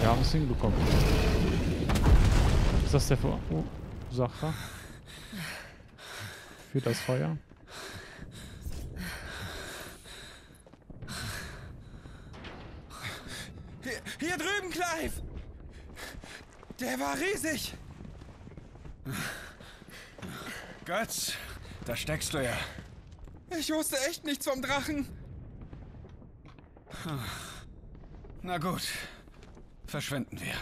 Wir haben es hinbekommen. Ist das der Verursacher für das Feuer? Hier drüben, Clive! Der war riesig! Götz, da steckst du ja. Ich wusste echt nichts vom Drachen. Na gut, verschwinden wir.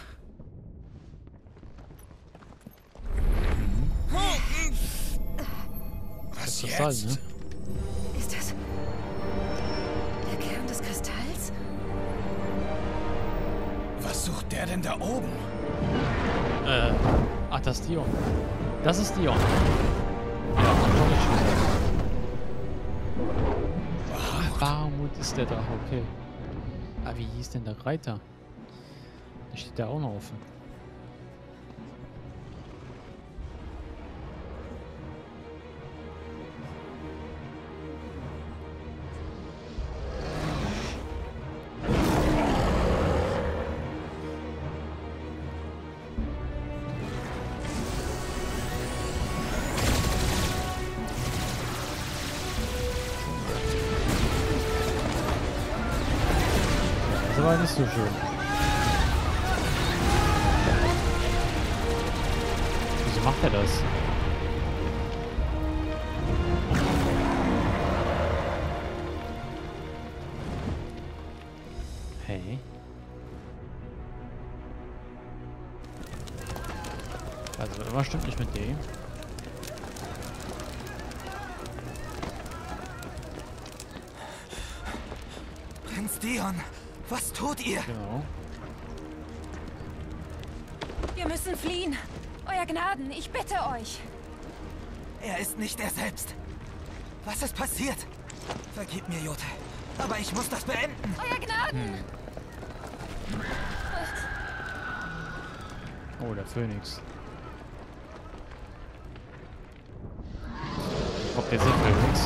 Was Kristall, jetzt? ne? Ist das der Kern des Kristalls? Was sucht der denn da oben? Ach, das ist Dion. Das ist Dion. Ja, hab ich schon gesagt. Bahamut ist der Drache, okay. Aber wie hieß denn der Reiter? Da steht der auch noch offen. Das war nicht so schön. Wieso macht er das? Hey. Also irgendwas stimmt nicht mit dem. Prinz Dion, was tut ihr? Genau. Wir müssen fliehen. Euer Gnaden, ich bitte euch. Er ist nicht er selbst. Was ist passiert? Vergib mir, Jote. Aber ich muss das beenden. Euer Gnaden! Oh, der Phönix. Kommt jetzt der Phönix?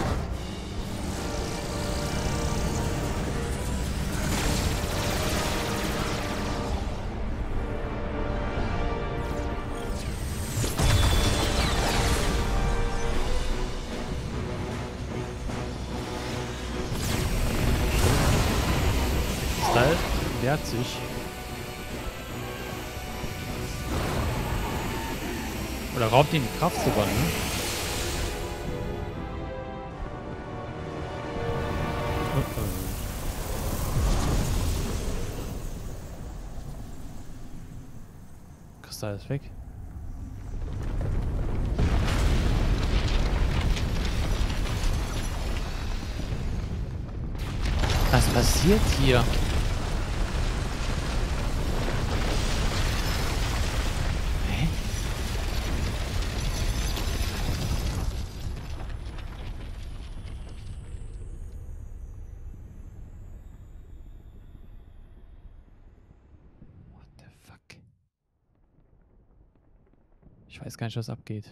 Kristall wehrt sich. Oder raubt ihn die Kraft sogar, ne? Kristall ist weg. Was passiert hier? Hä? What the fuck? Ich weiß gar nicht, was abgeht.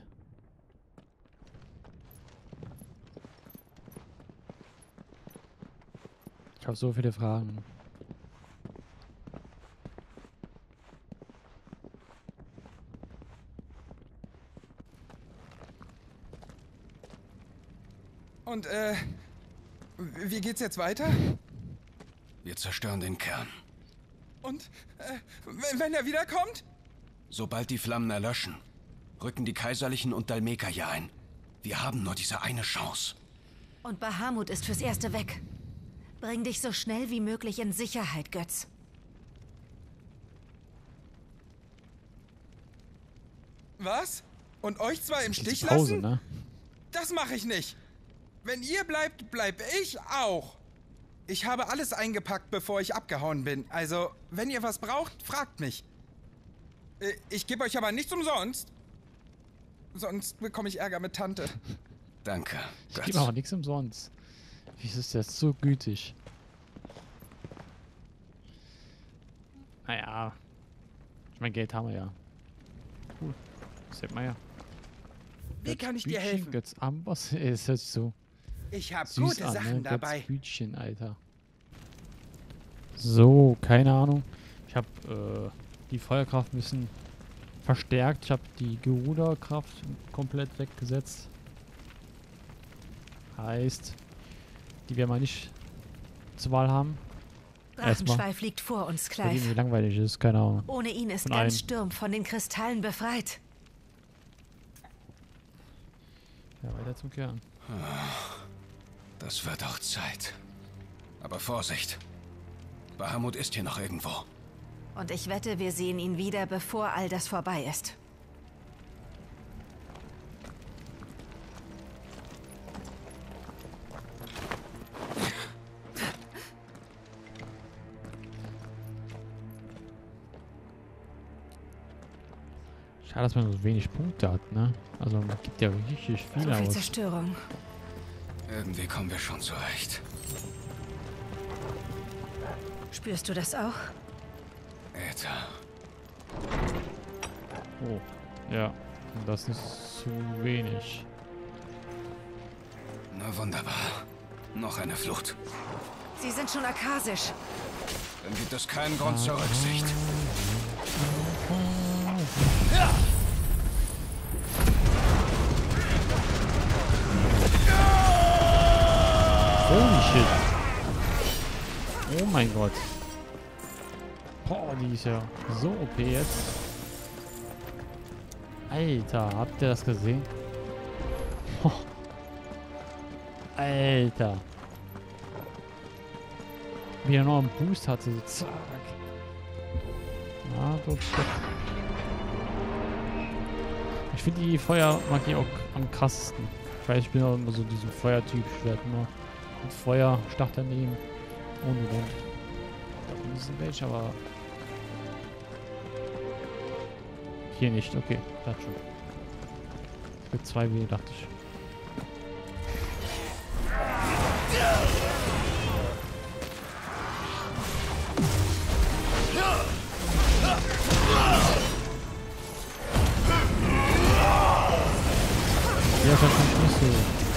Ich habe so viele Fragen. Und, wie geht's jetzt weiter? Wir zerstören den Kern. Und, wenn er wiederkommt? Sobald die Flammen erlöschen, rücken die Kaiserlichen und Dalmeka hier ein. Wir haben nur diese eine Chance. Und Bahamut ist fürs Erste weg. Bring dich so schnell wie möglich in Sicherheit, Götz. Was? Und euch zwei im Stich Diese Pause, lassen? ne? Das mache ich nicht. Wenn ihr bleibt, bleib ich auch. Ich habe alles eingepackt, bevor ich abgehauen bin. Also, wenn ihr was braucht, fragt mich. Ich gebe euch aber nichts umsonst. Sonst bekomme ich Ärger mit Tante. Danke, Ich Götz. gebe auch nichts umsonst. Wieso ist der so gütig? Naja. Ich mein, Geld haben wir ja. Cool. Das hätten wir ja. Wie kann ich dir Bütchen, helfen? Götz Amboss. Es hört sich so Ich habe süß gute an, Sachen ne? dabei. Götz Bütchen, Alter. So, keine Ahnung. Ich habe die Feuerkraft ein bisschen verstärkt. Ich habe die Geruderkraft komplett weggesetzt. Heißt, die werden wir nicht zur Wahl haben. Drachenschweif liegt vor uns, Weil die Clive. irgendwie langweilig ist, keine Ahnung. Ohne ihn ist Von ganz allen. Sturm von den Kristallen befreit. Ja, weiter zum Kern. Das wird auch Zeit. Aber Vorsicht. Bahamut ist hier noch irgendwo. Und ich wette, wir sehen ihn wieder, bevor all das vorbei ist. Schade, dass man so wenig Punkte hat, ne? Also man gibt ja richtig viel So viel aus. Zerstörung. Irgendwie kommen wir schon zurecht. Spürst du das auch? Äther. Oh, ja. Und das ist zu wenig. Na wunderbar. Noch eine Flucht. Sie sind schon akasisch. Dann gibt es keinen Grund zur Rücksicht. Holy shit. Oh mein Gott. Boah, die ist ja so OP jetzt. Alter, habt ihr das gesehen? Oh. Alter. Wie er noch einen Boost hatte. So zack. Ja, doch. Ich finde die Feuermagie auch am krassesten. Ich weiß, ich bin auch immer so diesen Feuertyp. Ich werde immer mit Feuer Starter nehmen. Ohne Grund. Da unten sind welche, aber hier nicht. Okay, das schon. Es gibt 2 W, dachte ich. Ja, das ist nicht so.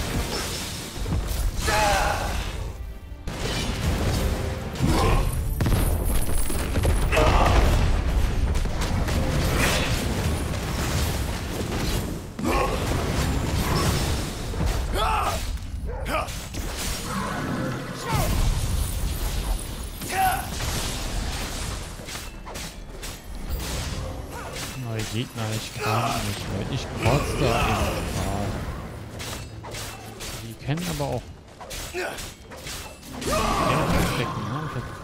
Neue Gegner, ich kann nicht mehr. Ich kotze da einfach. Die kennen aber auch. Ja, stecken, ne?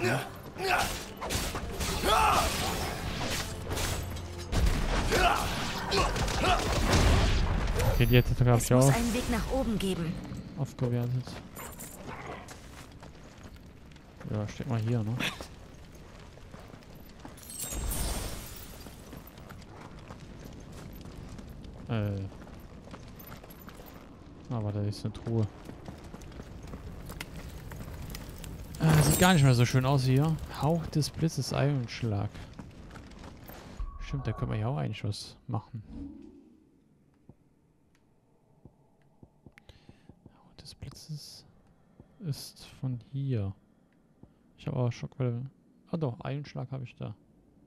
Okay, die hätte Es ich muss auch einen Weg nach oben geben. aufgewertet. Ja, steck mal hier, ne? Aber da ist eine Truhe. Sieht gar nicht mehr so schön aus hier. Hauch des Blitzes, Eilenschlag. Stimmt, da können wir ja auch eigentlich was machen. Hauch des Blitzes ist von hier. Ich habe aber Schockwelle. Ah doch, Eilenschlag habe ich da.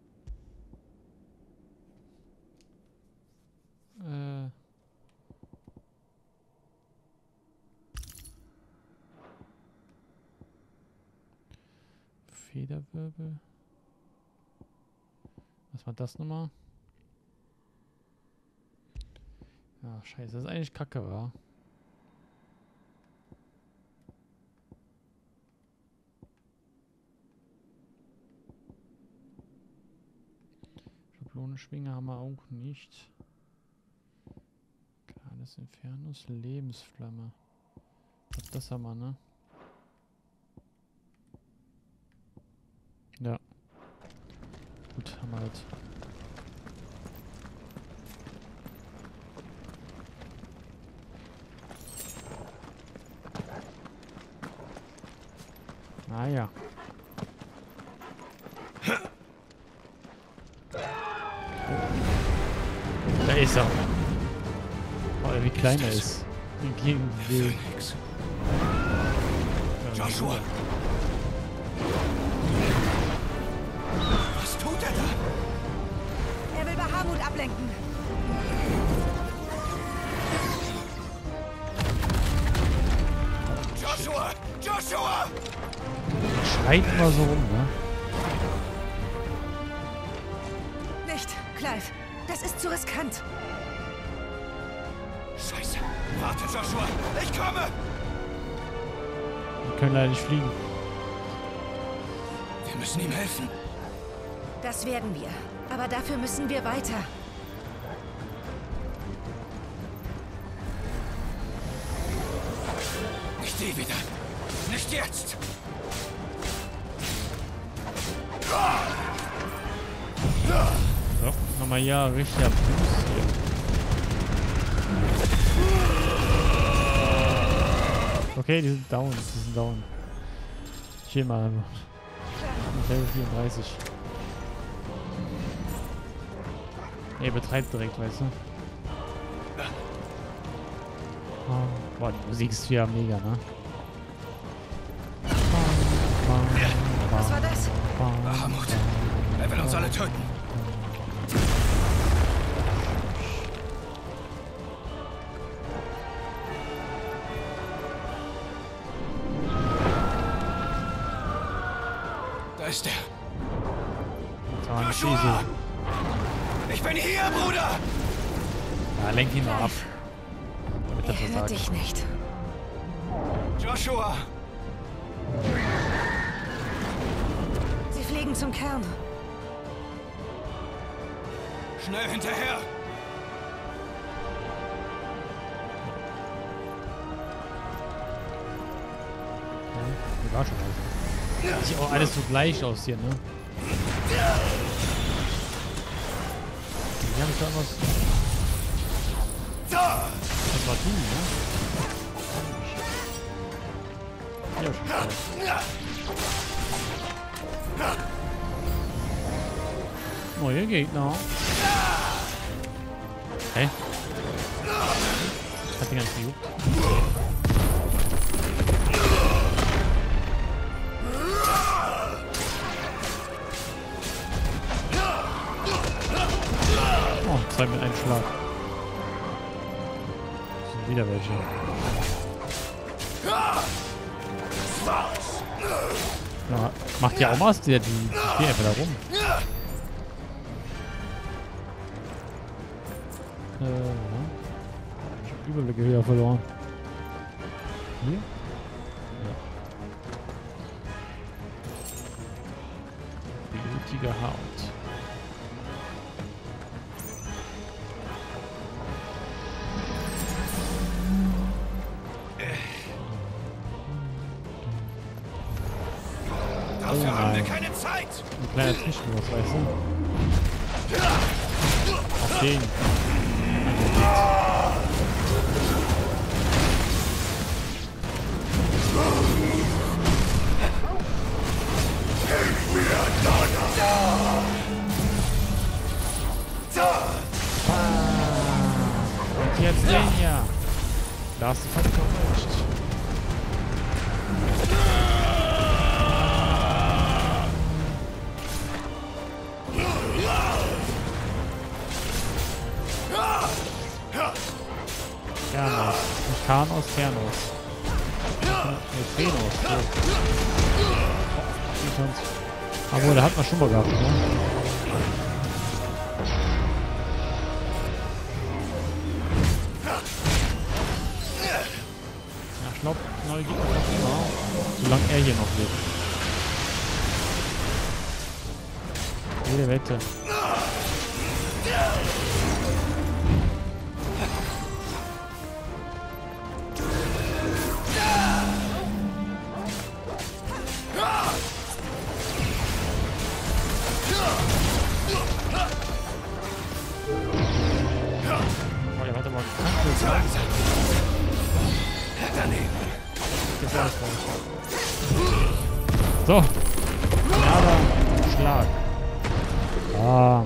Federwirbel. Was war das nochmal? Ja, scheiße, das ist eigentlich kacke, wa? Schablonenschwinge haben wir auch nicht. Kleines Infernus, Lebensflamme. Das haben wir, ne? Ja. Gut, haben wir halt. Naja. Da ist er. Oh, wie klein er ist. Gegen den Phoenix. Joshua. Was Bahamut ablenken. Joshua! Joshua! Schreit immer so rum, ne? Nicht, Clive. Das ist zu riskant. Scheiße! Warte, Joshua! Ich komme! Wir können leider nicht fliegen. Wir müssen ihm helfen. Das werden wir. Aber dafür müssen wir weiter. Nicht die wieder. Nicht jetzt. So, nochmal ja, richtiger Boost hier. Okay, die sind down. Die sind down. Chill mal einfach. Level 34. Nee, betreibt direkt, weißt du. Oh, boah, die Musik ist wieder mega, ne? Was war das? Bahamut. Er will uns alle töten. Da ist er. Joshua! Ich bin hier, Bruder! Ja, lenk ihn mal ab. Damit Er er hört versagt. dich nicht. Joshua! Sie fliegen zum Kern. Schnell hinterher! Die war schon aus. Sieht auch alles so gleich aus hier, ne? Die haben schon was. Das war du, ne? Ja, schon klar. Neue Gegner. Hä? Hat die ganze gejuckt. Oh, zwei mit einem Schlag. Das sind wieder welche. Ja, macht ja auch was, die stehen einfach da rum. Ich hab Überblicke wieder verloren. Hier? Ja. Blutige Haut. Dafür haben wir keine Zeit! Ein kleiner Zwischenlos, weißt du? Auf den. Und jetzt den hier. Da hast du fast erwischt. Kernos. Nicht Kanos, Kernos. Neutrinos. So. 24. Obwohl, da hat man schon mal gehabt, ne? Ja, ich glaube, neue Gegner noch immer. Solange er hier noch lebt. Jede Wette. Oh, der hat aber Daneben. das ist alles so. Aber Schlag. Ah.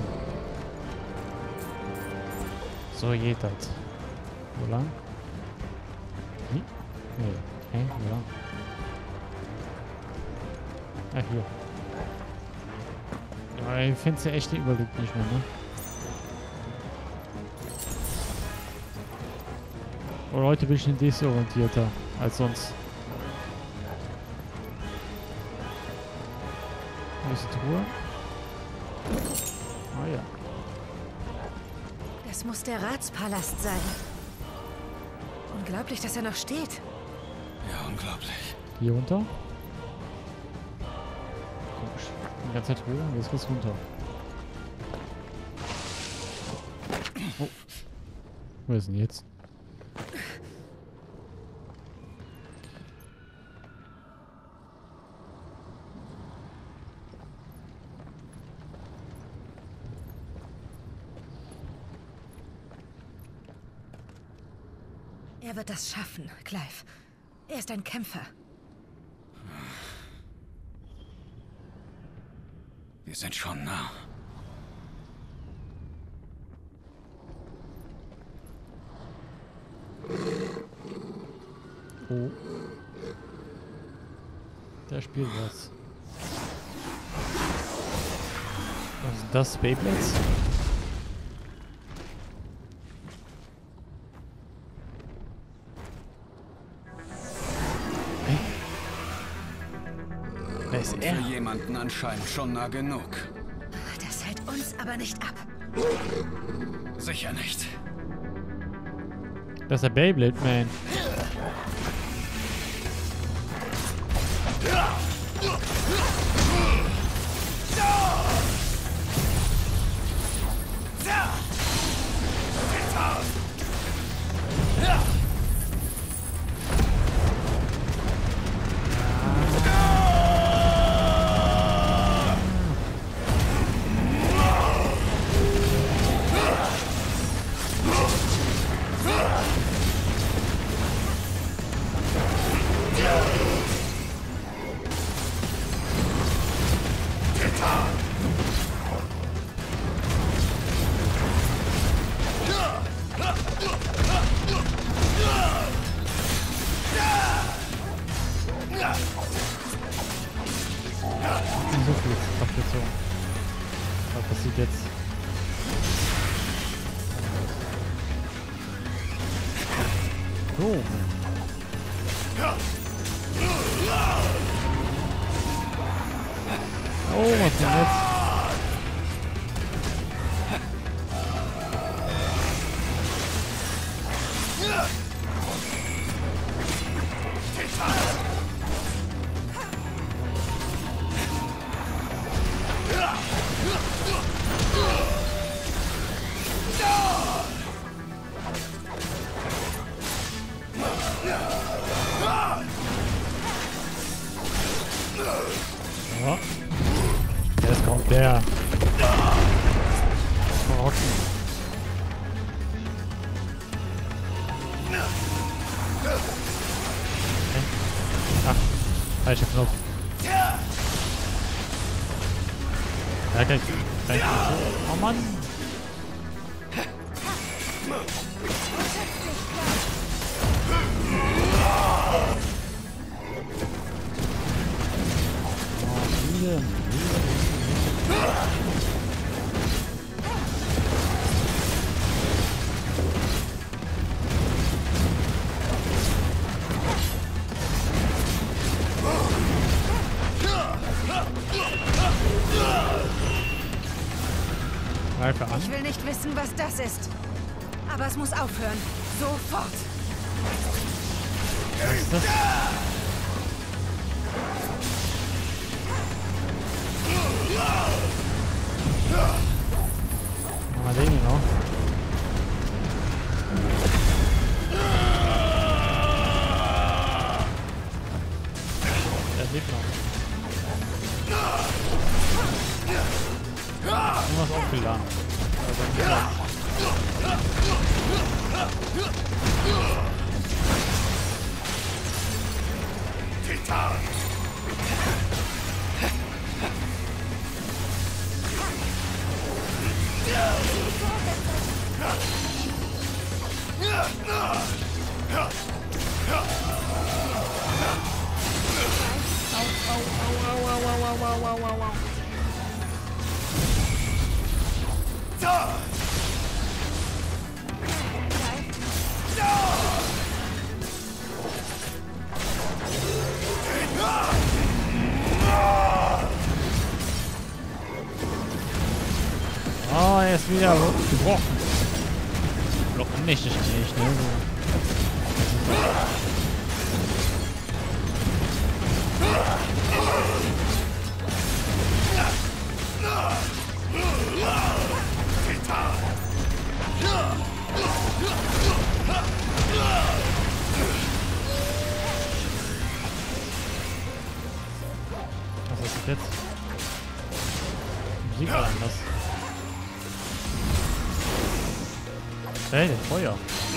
So geht das. Wo lang? Hm? Nee. Hä? Wo lang? Ah, hier. Ja, ich finde es ja echt den Überblick nicht mehr, ne? Aber heute bin ich ein desorientierter als sonst. Wo ist die Truhe? Ah ja. Das muss der Ratspalast sein. Unglaublich, dass er noch steht. Ja, unglaublich. Hier runter. Komisch. Die ganze Zeit hoch und jetzt geht's runter. Oh. Wo ist denn jetzt? Er wird das schaffen, Clive. Er ist ein Kämpfer. Wir sind schon nah. Oh. Der spielt was. Was ist das? Beyblades? Wer ist Und er? für jemanden anscheinend schon nah genug. Das hält uns aber nicht ab. Sicher nicht. Das ist der Beyblade Man. So viel Abkürzung. Was passiert jetzt? So. Oh, was denn jetzt? Ja. Jetzt kommt der. Rocken. Ach, falscher Knopf. Ja, gleich. Oh Mann. Greife an. Ich will nicht wissen, was das ist. Aber es muss aufhören. Sofort. Was ist das? Mal den hier noch. Der lebt noch. Irgendwas aufgeladen. Titan! Oh, er ist wieder gebrochen. Blocken nicht, ne? So. Was ist das jetzt? Die Musik war anders. Hey, Feuer.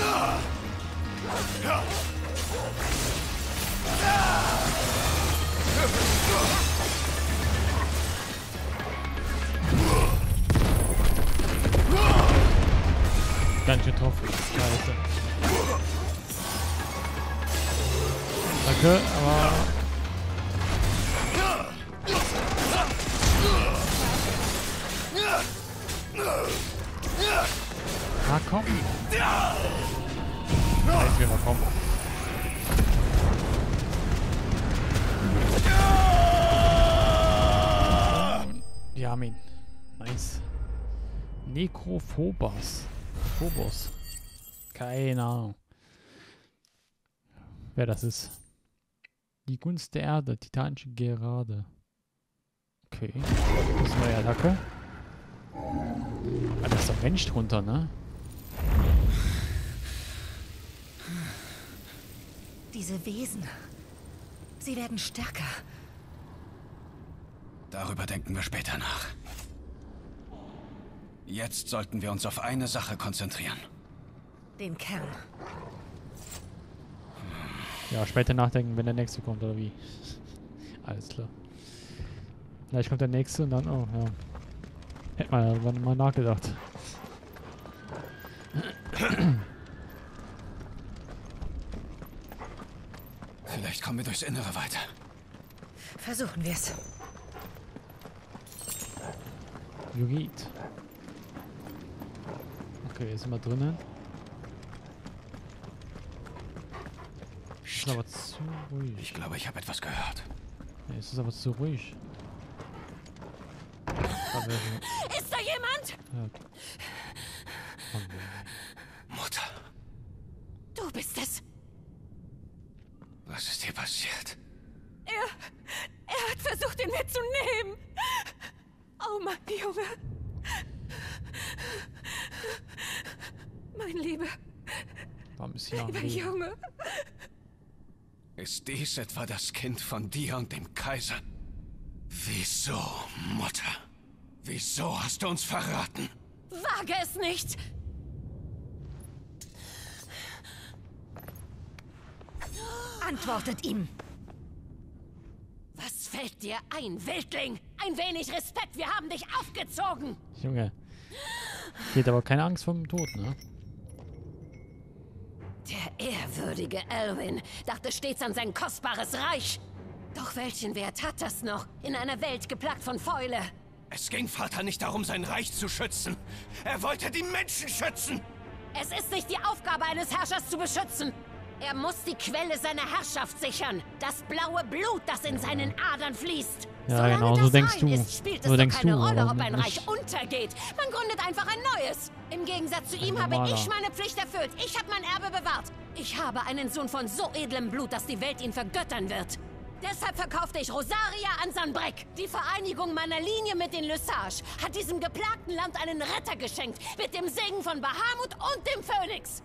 Ganz getroffen. Scheiße. Danke, aber... Ah, komm. Jetzt will mal kommen. Wir haben ihn. Nice. Necrophobos. Phobos. Keine Ahnung. Wer das ist. Die Gunst der Erde. Titanische Gerade. Okay. Das ist eine neue Attacke. Ah, da ist doch Mensch drunter, ne? Diese Wesen. Sie werden stärker. Darüber denken wir später nach. Jetzt sollten wir uns auf eine Sache konzentrieren. Den Kern. Ja, später nachdenken, wenn der nächste kommt, oder wie? Alles klar. Vielleicht kommt der nächste und dann, oh, ja. Hätte man ja mal nachgedacht. Vielleicht kommen wir durchs Innere weiter. Versuchen wir es. Jugit. Okay, jetzt sind wir drinnen. Ist aber zu ruhig. Ich glaube, ich habe etwas gehört. Nee, es ist aber zu ruhig. Ist da jemand? Ja. Oh, nee. Mutter, Du bist es. was ist hier passiert? Er hat versucht, ihn mitzunehmen. Oh, mein Junge. Mein lieber Junge. Ist dies etwa das Kind von dir und dem Kaiser? Wieso, Mutter? Wieso hast du uns verraten? Wage es nicht. Antwortet ihm. Was fällt dir ein, Wildling? Ein wenig Respekt, wir haben dich aufgezogen. Junge. Geht aber keine Angst vor dem Tod, ne? Der ehrwürdige Elwyn dachte stets an sein kostbares Reich. Doch welchen Wert hat das noch in einer Welt geplagt von Fäule? Es ging Vater nicht darum, sein Reich zu schützen. Er wollte die Menschen schützen. Es ist nicht die Aufgabe eines Herrschers zu beschützen. Er muss die Quelle seiner Herrschaft sichern. Das blaue Blut, das in seinen Adern fließt. Ja, Solange genau, das so denkst rein du. ist, spielt es So doch denkst keine du, Rolle, aber ob ein Reich nicht untergeht. Man gründet einfach ein neues. Im Gegensatz zu ihm habe normaler. ich meine Pflicht erfüllt. Ich habe mein Erbe bewahrt. Ich habe einen Sohn von so edlem Blut, dass die Welt ihn vergöttern wird. Deshalb verkaufte ich Rosaria an Sanbreck. Die Vereinigung meiner Linie mit den Lesage hat diesem geplagten Land einen Retter geschenkt. Mit dem Segen von Bahamut und dem Phönix.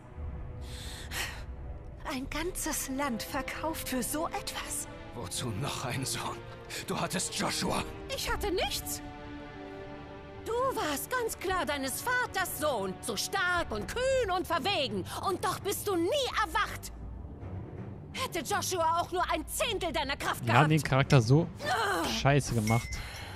Ein ganzes Land verkauft für so etwas? Wozu noch ein Sohn? Du hattest Joshua. Ich hatte nichts. Du warst ganz klar deines Vaters Sohn. So stark und kühn und verwegen. Und doch bist du nie erwacht. Hätte Joshua auch nur ein Zehntel deiner Kraft Wir haben gehabt. den Charakter so scheiße gemacht.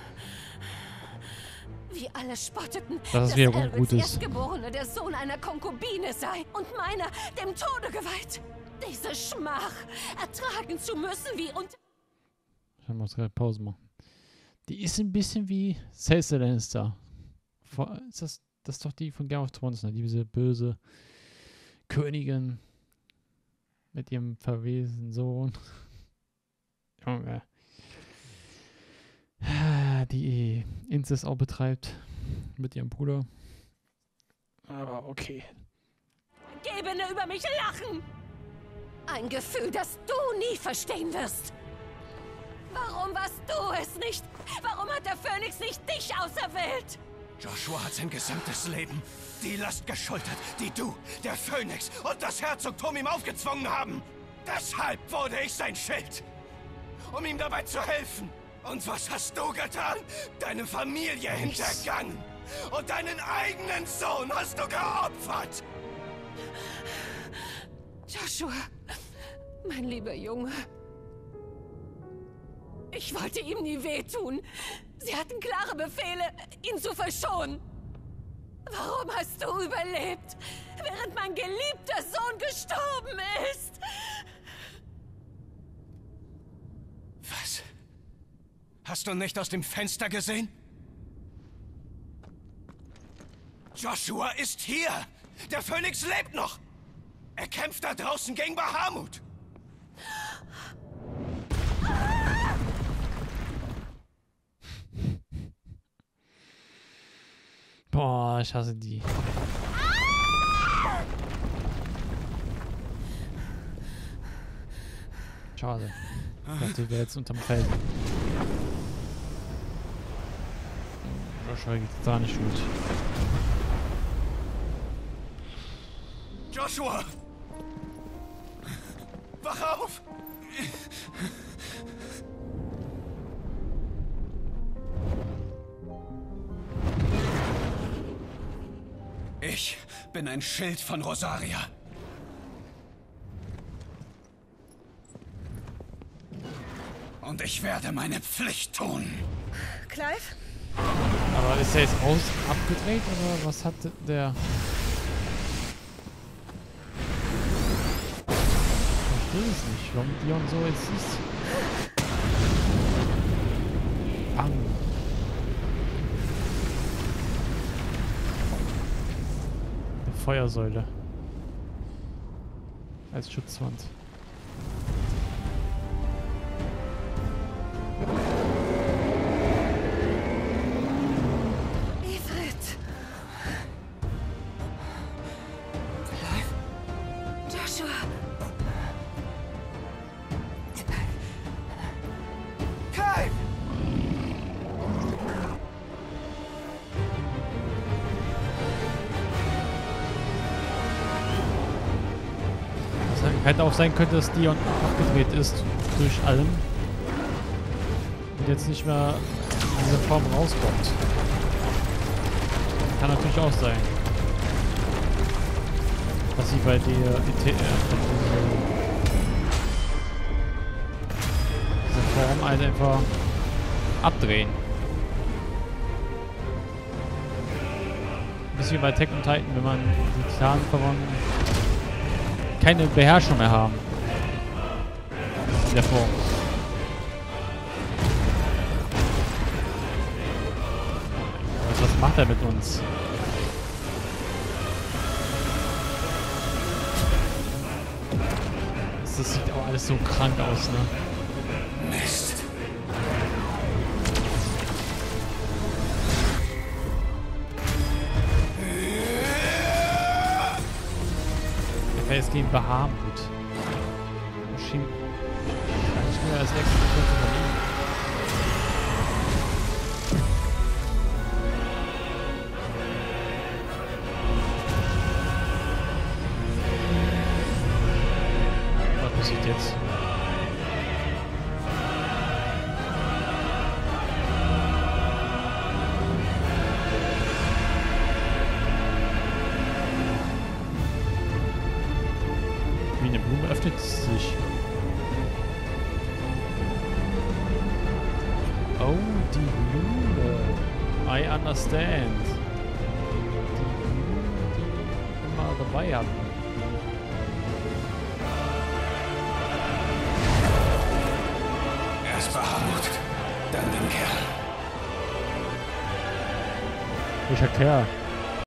Wie alle spotteten, Dass es wiederum Elwins gut ist. Erstgeborene der Sohn einer Konkubine sei und meiner dem Tode geweiht. Diese Schmach ertragen zu müssen wie und... Ich muss gerade Pause machen. Die ist ein bisschen wie Cersei Lannister. Das ist doch die von Game of Thrones, ne? Diese böse Königin mit ihrem verwesenen Sohn. Junge. Die Inzest auch betreibt. mit ihrem Bruder. Aber okay. Gebene über mich lachen! Ein Gefühl, das du nie verstehen wirst. Warum warst du es nicht? Warum hat der Phönix nicht dich auserwählt? Joshua hat sein gesamtes Leben die Last geschultert, die du, der Phönix und das Herzogtum ihm aufgezwungen haben. Deshalb wurde ich sein Schild, um ihm dabei zu helfen. Und was hast du getan? Deine Familie hintergangen. Und deinen eigenen Sohn hast du geopfert. Joshua, mein lieber Junge. Ich wollte ihm nie wehtun. Sie hatten klare Befehle, ihn zu verschonen. Warum hast du überlebt, während mein geliebter Sohn gestorben ist? Was? Hast du nicht aus dem Fenster gesehen? Joshua ist hier! Der Phönix lebt noch! Er kämpft da draußen gegen Bahamut! Boah, ich hasse die. Schade. Ich dachte, die wäre jetzt unterm Feld. Joshua geht's da nicht gut. Joshua! Wach auf! Ich bin ein Schild von Rosaria. Und ich werde meine Pflicht tun. Clive? Aber ist er jetzt abgedreht oder was hat der... Ich verstehe es nicht, warum Dion so jetzt ist. Bang. Eine Feuersäule. Als Schutzwand. Hätte auch sein können, dass Dion abgedreht ist durch allem und jetzt nicht mehr in dieser Form rauskommt. Kann natürlich auch sein, dass sie bei dieser Form halt einfach abdrehen. Ein bisschen wie bei Attack on Titan, wenn man die Clan-Verwandten keine Beherrschung mehr haben. In der Form. Was macht er mit uns? Das sieht auch alles so krank aus, ne? Mist. Es gegen Bahamut. Schien gar nicht mehr als nächstes übernehmen. Was passiert jetzt? Eine Blume öffnet sich. Oh, die Blume. I understand. Die Blume, die wir immer dabei hatten. Erst Bahamut, dann den Kerl. Welcher Kerl?